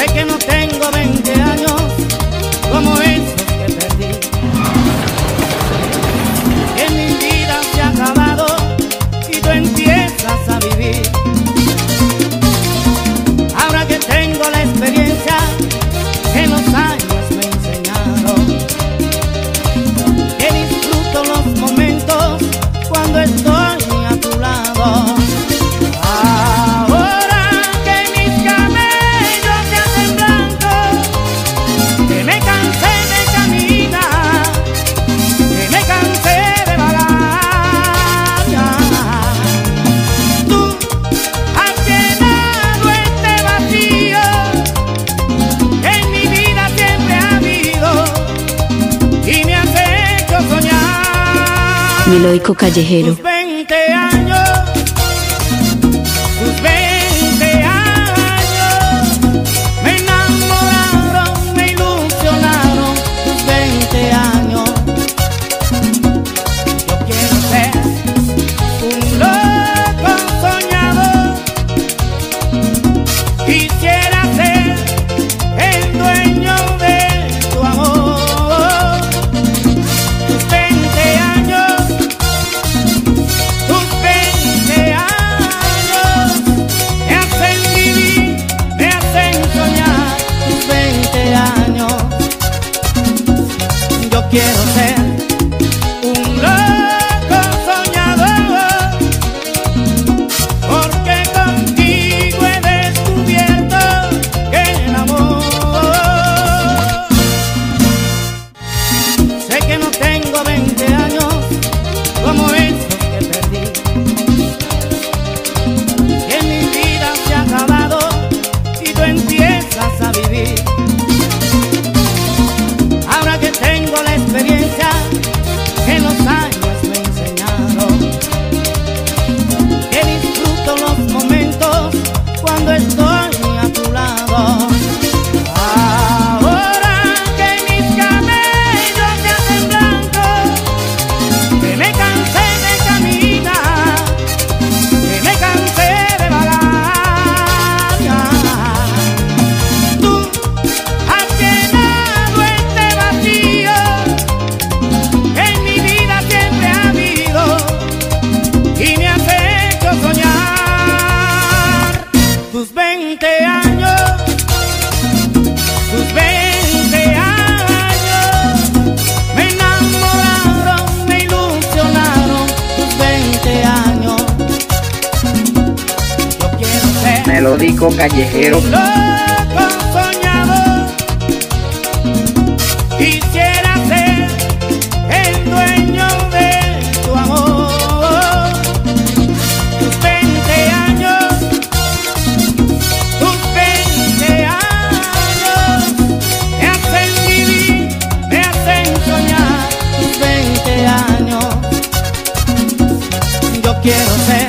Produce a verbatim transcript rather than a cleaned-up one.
Sé que no tengo veinte años como esos que perdí, que mi vida se ha acabado y tú empiezas a vivir. Ahora que tengo la experiencia que los años me enseñaron, que disfruto los momentos cuando estoy a tu lado. Melódico Callejero. Tus veinte años, tus veinte años, me enamoraron, me ilusionaron. Tus veinte años, yo quiero ser un loco soñador. Quisiera ser el dueño de tu amor. Quiero ser un loco soñador, porque contigo he descubierto que el amor. Sé que no tengo veinte años como esos que perdí, que mi vida se ha acabado y tú empiezas a vivir. Ahora que tengo la experiencia que los años me enseñaron, que disfruto los momentos cuando estoy a tu lado. Ahora que mis cabellos se hacen blancos, que me cansé de caminar, que me cansé de vagar, tú has llenado este vacío en mi vida siempre ha habido y me has hecho soñar. Tus veinte años, tus veinte años, me enamoraron, me ilusionaron. Tus veinte años, yo quiero ser Melódico Callejero. un loco soñador. Quisiera ser el dueño de tu amor. Tus veinte años, tus veinte años, me hacen vivir, me hacen soñar. Tus veinte años, yo quiero ser